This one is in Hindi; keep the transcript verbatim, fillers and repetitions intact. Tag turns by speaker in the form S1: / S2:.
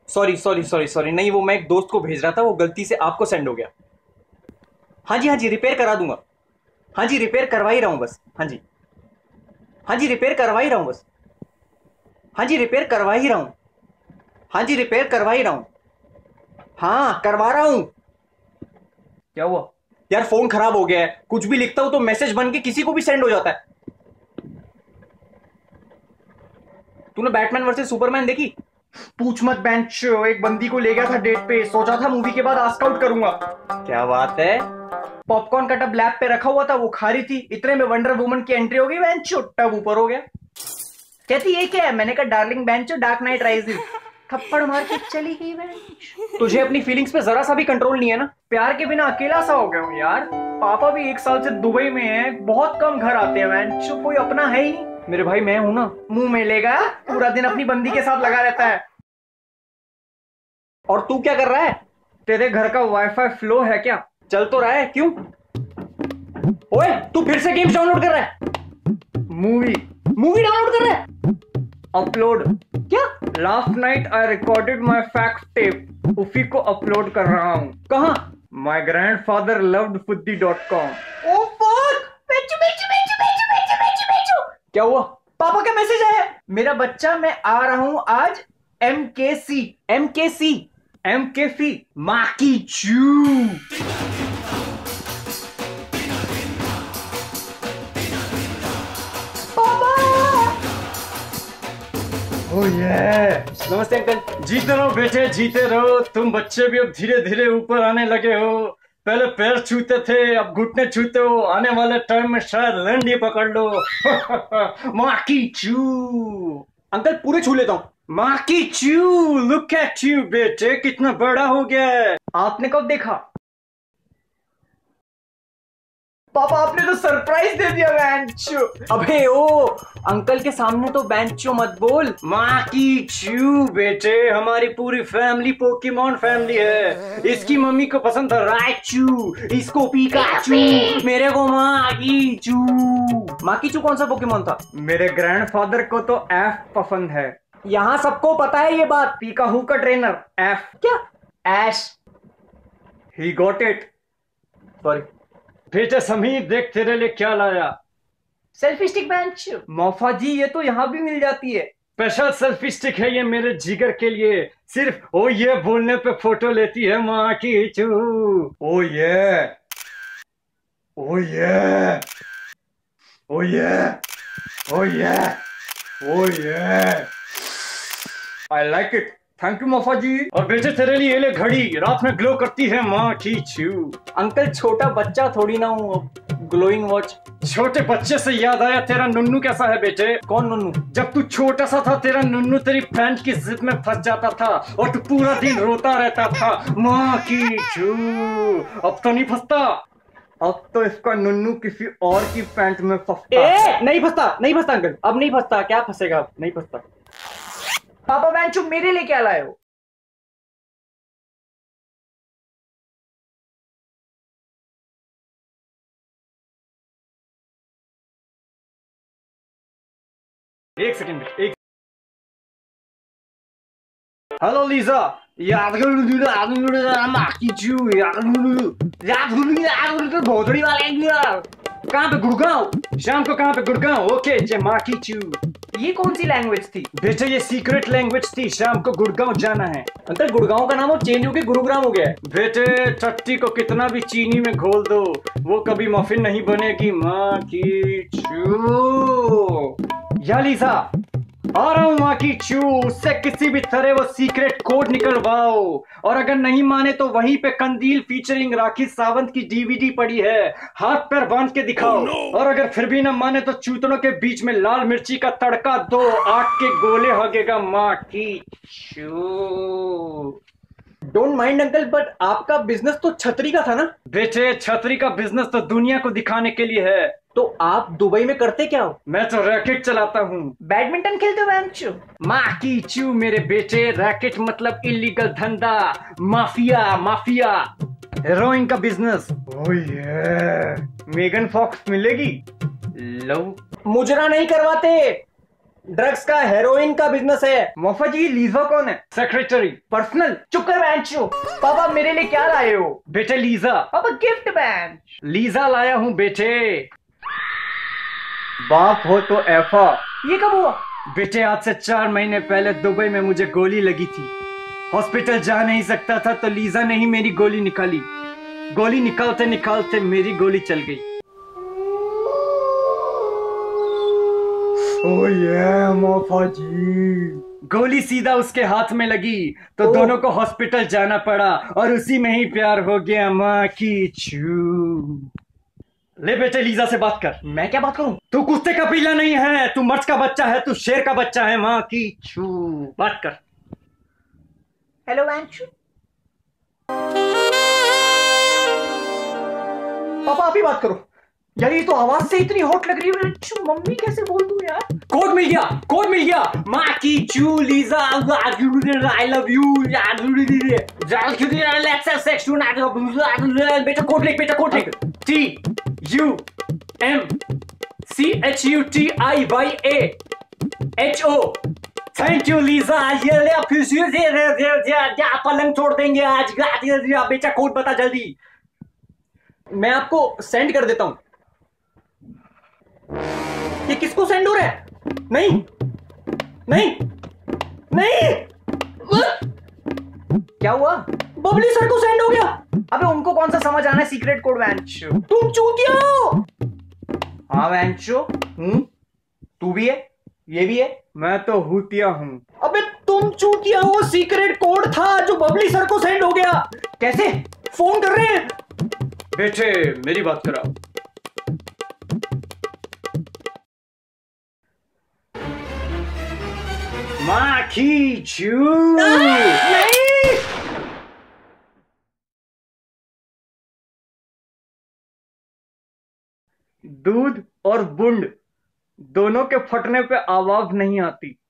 S1: सॉरी सॉरी सॉरी सॉरी, नहीं वो मैं एक दोस्त को भेज रहा था, वो गलती से आपको सेंड हो गया। हाँ जी हाँ जी, रिपेयर करा दूंगा। हाँ जी रिपेयर करवा ही रहा हूँ बस। हाँ जी हाँ जी रिपेयर करवा ही रहा हूँ बस। हाँ जी रिपेयर करवा ही रहा हूँ। हाँ जी रिपेयर करवा ही रहा हूँ। हाँ करवा रहा हूँ। क्या हुआ यार? फोन खराब हो गया है, कुछ भी लिखता हूं तो मैसेज बन के किसी को भी सेंड हो जाता है। तूने बैटमैन वर्सेस सुपरमैन देखी? पूछ मत बेंचो, एक बंदी को ले गया था डेट पे, सोचा था मूवी के बाद आस्क आउट करूंगा। क्या बात है? पॉपकॉर्न का टब लैब पे रखा हुआ था, वो खा रही थी, इतने में वंडर वुमन की एंट्री हो गई, बेंचो टब ऊपर हो गया। कहती ये क्या है? मैंने कहा डार्लिंग बेंचो डार्क नाइट राइजेस। थप्पड़ मार के चली गई बेंच। तुझे अपनी फीलिंग्स पे जरा सा भी कंट्रोल नहीं है ना? प्यार के बिना अकेला सा हो गया हूँ यार। पापा भी एक साल से दुबई में है, बहुत कम घर आते हैं बेंचो, कोई अपना है ही नहीं। मेरे भाई मैं हूं ना। मुंह में लेगा, पूरा दिन अपनी बंदी के साथ लगा रहता है। और तू क्या कर रहा है? तेरे घर का वाईफाई फ्लो है क्या? चल तो रहा है, क्यों? ओए तू फिर से गेम्स डाउनलोड कर रहा है? मूवी मूवी डाउनलोड कर रहा है? अपलोड क्या? Last night I recorded my fact tape, उसी को अपलोड कर रहा हूँ। कहाँ? माई ग्रैंड फादर लव्ड फुद्दी डॉट कॉम। Oh fuck! क्या हुआ? पापा का मैसेज आया। मेरा बच्चा मैं आ रहा हूं आज एम के सी। एम के सी एम के सी माकीचू।
S2: ओह ये
S1: नमस्ते अंकल।
S2: जीते रहो बेटे, जीते रहो। तुम बच्चे भी अब धीरे धीरे ऊपर आने लगे हो। पहले पैर छूते थे, अब घुटने छूते हो। आने वाले टाइम में शायद लंडी पकड़ लो। माकीचू।
S1: अंकल पूरे छू लेता हूँ।
S2: माकीचू लुक एट यू बेटे, कितना बड़ा हो गया है।
S1: आपने कब देखा? पापा आपने तो सरप्राइज दे दिया बेंचो। अबे ओ अंकल के सामने तो बेंचो मत बोल।
S2: माकीचू बेटे, हमारी पूरी फैमिली पोकेमॉन फैमिली है। इसकी मम्मी को पसंद था राइचू, इसको पिकाचू, मेरे को माकीचू।
S1: माकीचू कौन सा पोकेमॉन था?
S2: मेरे ग्रैंडफादर को तो एफ पसंद है।
S1: यहाँ सबको पता है ये बात।
S2: पीकाहू का ट्रेनर एफ।
S1: क्या? ऐश।
S2: He got it.
S1: सॉरी
S2: बेटे समीर, देख तेरे लिए क्या लाया।
S1: सेल्फी स्टिक बेंच। मौफा जी ये तो यहाँ भी मिल जाती है।
S2: स्पेशल सेल्फी स्टिक है ये मेरे जिगर के लिए। सिर्फ ओ ये बोलने पे फोटो लेती है माकीचू। ओ yeah oh yeah oh yeah oh yeah oh yeah I like it. Thank you मोफा जी। और बेटे तेरे लिए ये ले घड़ी, रात में ग्लो करती है माकीचू।
S1: अंकल छोटा बच्चा थोड़ी ना हूँ, ग्लोइंग वॉच।
S2: छोटे बच्चे से याद आया, तेरा नुन्नू कैसा है बेटे?
S1: कौन नुन्नू?
S2: जब तू छोटा सा था तेरा नुन्नू तेरी पैंट की जिप में फंस जाता था और तू पूरा दिन रोता रहता था माकीचू। अब तो नहीं फंसता। अब तो इसका नुन्नू किसी और की पैंट में फंसता।
S1: ए, नहीं फंसता, नहीं फंसता अंकल, अब नहीं फंसता। क्या फंसेगा? अब नहीं फंसता। पापा बेंचो मेरे लिए क्या लाए हो?
S2: एक सेकंड एक। Hello Lisa. माकीचू भोसड़ी वाले कहाँ पे? गुड़गांव। शाम को कहाँ पे? गुड़गांव। ओके जे माकीचू।
S1: ये कौन सी लैंग्वेज थी?
S2: बेटे ये सीक्रेट लैंग्वेज थी, शाम को गुड़गांव जाना है।
S1: अंकल गुड़गांव का नाम अब चेंज होकर गुरुग्राम हो गया है।
S2: बेटे टट्टी को कितना भी चीनी में घोल दो, वो कभी मफिन नहीं बनेगी माकीचू। या लीजा आ रहा हूँ माकीचू, उससे किसी भी तरह वो सीक्रेट कोड निकलवाओ। और अगर नहीं माने तो वहीं पे कंदील फीचरिंग राखी सावंत की डीवीडी पड़ी है, हाथ पैर बांध के दिखाओ। oh, no. और अगर फिर भी न माने तो चूतनों के बीच में लाल मिर्ची का तड़का दो, आग के गोले हगेगा माकीचू।
S1: डोंट माइंड अंकल, बट आपका बिजनेस तो छतरी का था ना?
S2: बेटे छतरी का बिजनेस तो दुनिया को दिखाने के लिए है।
S1: तो आप दुबई में करते क्या हो?
S2: मैं तो रैकेट चलाता हूँ।
S1: बैडमिंटन खेलते हो बेंचो?
S2: माकीचू मेरे बेटे, रैकेट मतलब इलीगल धंधा, माफिया माफिया, हेरोइन का बिजनेस। ओह ये मेगन फॉक्स मिलेगी? लो
S1: मुजरा नहीं करवाते। ड्रग्स का, हेरोइन का बिजनेस है। मोफा जी, लीजा कौन है?
S2: सेक्रेटरी।
S1: पर्सनल। चुप कर बैंचो। पापा मेरे लिए क्या लाए हो?
S2: बेटे लीजा।
S1: पापा गिफ्ट बैंच।
S2: लीजा लाया हूं बेटे।
S1: बाप हो तो ऐफा। ये कब हुआ?
S2: बेटे आज से चार महीने पहले दुबई में मुझे गोली लगी थी। हॉस्पिटल जा नहीं सकता था तो लीजा ने ही मेरी गोली निकाली। गोली निकालते निकालते मेरी गोली चल गई।
S1: ओह ये मोफा जी।
S2: गोली सीधा उसके हाथ में लगी तो
S1: ओ।
S2: दोनों को हॉस्पिटल जाना पड़ा और उसी में ही प्यार हो गया। माकीचू। ले बेटे लीजा से बात कर।
S1: मैं क्या बात करूं?
S2: तू कुत्ते का पीला नहीं है, तू मर्द का बच्चा है, तू शेर का बच्चा है। माकीचू बात कर।
S1: हेलो बैंचो। पापा आप ही बात करो। यार ये तो आवाज से इतनी हॉट लग रही है। मम्मी कैसे बोल दूं यार?
S2: कोड मिल गया, कोड मिल गया। माकीचू लीजा आई लव यू। बेटा कोड लिख, बेटा कोड लिख। T U M C H U T I Y A H O. Thank you Lisa. ये ले फिर पलंग तोड़ देंगे आज। बेटा कोड बता जल्दी।
S1: मैं आपको सेंड कर देता हूं। ये किसको सेंड हो रहा है? नहीं नहीं नहीं। क्या हुआ?
S2: बबली सर को सेंड हो गया।
S1: अबे उनको कौन सा समझ आना है सीक्रेट कोड बैंचो?
S2: तुम चूतिया हो।
S1: हाँ बैंचो। हूँ। तू भी है, ये भी है।
S2: मैं तो हुतिया हूं।
S1: अबे तुम चूतिया हो। सीक्रेट कोड था जो बबली सर को सेंड हो गया। कैसे? फोन कर रहे हैं।
S2: बेटे मेरी बात कराओ। माकीचू।
S1: नहीं।
S2: दूध और बुंड दोनों के फटने पे आवाज नहीं आती।